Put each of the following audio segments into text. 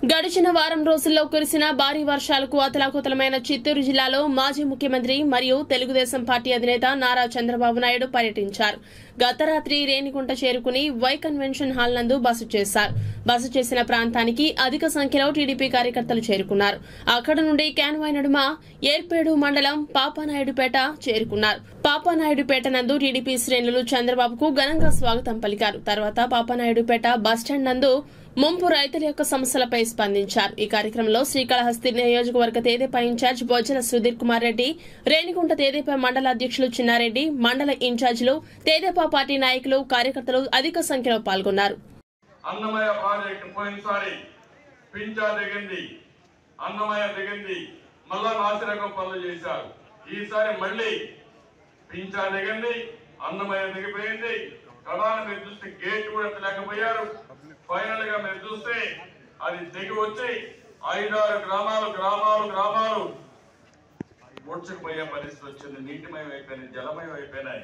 గడిచిన వారం రోజుల్లో కురిసిన భారీ వర్షాలకు అతలాకుతలమైన చిత్తూరు జిల్లాలో మాజీ ముఖ్యమంత్రి మరియు తెలుగుదేశం పార్టీ అధినేత నారా చంద్రబాబు నాయుడు పర్యటించారు. గత రాత్రి రేణిగుంట చేరుకుని వై కన్వెన్షన్ హాల్ నందు బస చేశారు. బస చేసిన ప్రాంతానికి అధిక సంఖ్యలో టీడీపీ కార్యకర్తలు చేరుకున్నారు. అక్కడ నుండి కాన్వాయ్ నడుమ ఏర్పేడు మండలం పాపానాయుడుపేట చేరుకున్నారు. పాపానాయుడుపేట నందు టీడీపీ శ్రేణులు చంద్రబాబుకు ఘనంగా స్వాగతం పలికారు. తర్వాత పాపానాయుడుపేట బస్టాండ్ నందు ముంపు రైతుల యొక్క సమస్యలపై స్పందించారు. ఈ కార్యక్రమంలో శ్రీకాళహస్తి నియోజకవర్గ తెదేపా ఇన్ఛార్జ్ బొజ్జల సుధీర్ కుమార్ రెడ్డి, రేణిగుంట తెదేపా మండల అధ్యక్షులు చిన్నారెడ్డి, మండల ఇన్ఛార్జీలు, తెదేపా పార్టీ నాయకులు, కార్యకర్తలు అధిక సంఖ్యలో పాల్గొన్నారు. అన్నమయ్య ప్రాజెక్టు పోయినసారి పింఛా దిగింది, అన్నమయ్య దిగింది, మళ్ళా నాసిరకం పనులు చేశారు. ఈసారి మళ్ళీ పింఛా దిగింది, అన్నమయ్య దిగిపోయింది. కడాన మీరు చూస్తే గేట్ కూడా లేకపోయారు. ఫైనల్ గా మీరు చూస్తే అది దిగి వచ్చి 5-6 గ్రామాలు ముడుచుకుపోయే పరిస్థితి వచ్చింది. నీటిమయం అయిపోయినాయి, జలమయం అయిపోయినాయి.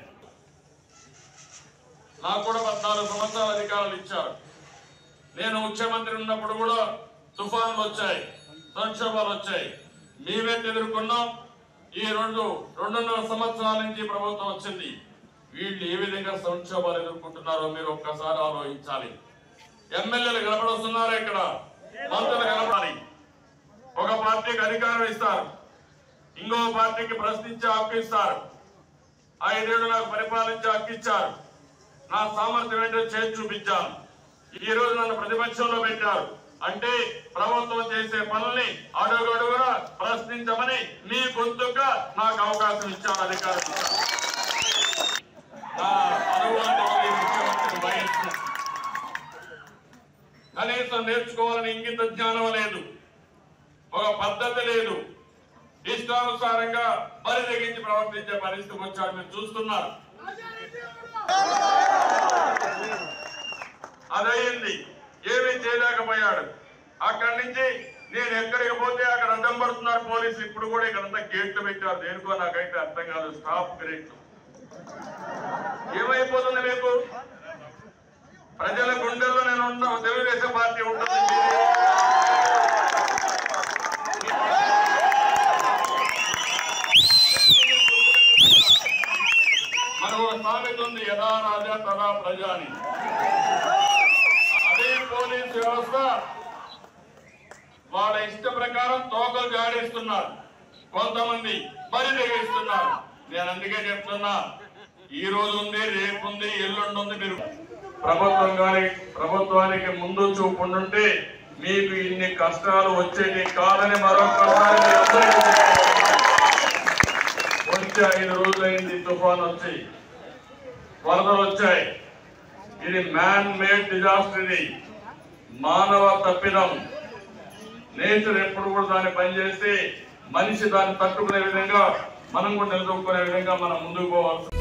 నాకు కూడా 14 సంవత్సరాల అధికారులు ఇచ్చారు. నేను ముఖ్యమంత్రి ఉన్నప్పుడు కూడా తుఫాన్లు వచ్చాయి, సంక్షోభాలు వచ్చాయి. మేమే ఎదుర్కొన్నాం. ఈ 2.5 సంవత్సరాల నుంచి ప్రభుత్వం వచ్చింది. వీళ్ళు ఏ విధంగా సంక్షోభాలు ఎదుర్కొంటున్నారో మీరు ఒక్కసారి ఆలోచించాలి. ఎమ్మెల్యేలు కనపడుతున్నారు, ఇక్కడ మంత్రులు కనపడాలి. ఒక పార్టీకి అధికారం ఇస్తారు, ఇంకో పార్టీకి ప్రశ్నించే హక్కు ఇస్తారు. 5 ఏళ్లు నాకు పరిపాలించే హక్కు ఇచ్చారు. నా సామర్థ్యం ఏంటో చేసి చూపించాను. ఈ రోజు నన్ను ప్రతిపక్షంలో పెట్టారు అంటే ప్రభుత్వం చేసే పనుల్ని అడుగడుగునా ప్రశ్నించమని మీ గొంతుగా నాకు అవకాశం ఇచ్చాను, అధికారం ఇచ్చాను. కనీసం నేర్చుకోవాలని ఇంగిత జ్ఞానం లేదు, ఒక పద్ధతి లేదు. ఇష్టానుసారంగా పరిదగించి ప్రవర్తించే పరిస్థితికి వచ్చాడు. మీరు చూస్తున్నారు. అదయింది, ఏమీ చేయలేకపోయాడు. అక్కడి నుంచి నేను ఎక్కడికి పోతే అక్కడ అడ్డం పడుతున్నారు పోలీసులు. ఇప్పుడు కూడా ఇక్కడంతా గేట్లు పెట్టారు. దేనికో నాకైతే అర్థం కాదు. స్టాప్ గేట్లు ఏమైపోతుంది మీకు? ప్రజల గుండెల్లో నేను ఉంటాను, తెలుగుదేశం పార్టీ ఉంటుంది. మనకు సామెత ఉంది, యథా రాజా తదా ప్రజా అని. అదే పోలీసు వ్యవస్థ వాళ్ళ ఇష్ట ప్రకారం తోకలు జాడిస్తున్నారు, కొంతమంది బలి తెగిస్తున్నారు. నేను అందుకే చెప్తున్నా, ఈ రోజు ఉంది, రేపు ఉంది, ఎల్లుండి ఉంది. మీరు ప్రభుత్వానికి ముందు చూపు ఉంటే మీకు ఇన్ని కష్టాలు వచ్చేది కాదని మరొకసారి వచ్చి 5 రోజులైంది. తుఫాన్ వచ్చి వరదలు వచ్చాయి. ఇది మ్యాన్ మేడ్ డిజాస్టర్, ఇది మానవ తప్పిదం. నేచర్ ఎప్పుడు కూడా దాన్ని పనిచేస్తే మనిషి దాన్ని తట్టుకునే విధంగా, మనం కూడా నిలదొక్కునే విధంగా మనం ముందుకు పోవాలి.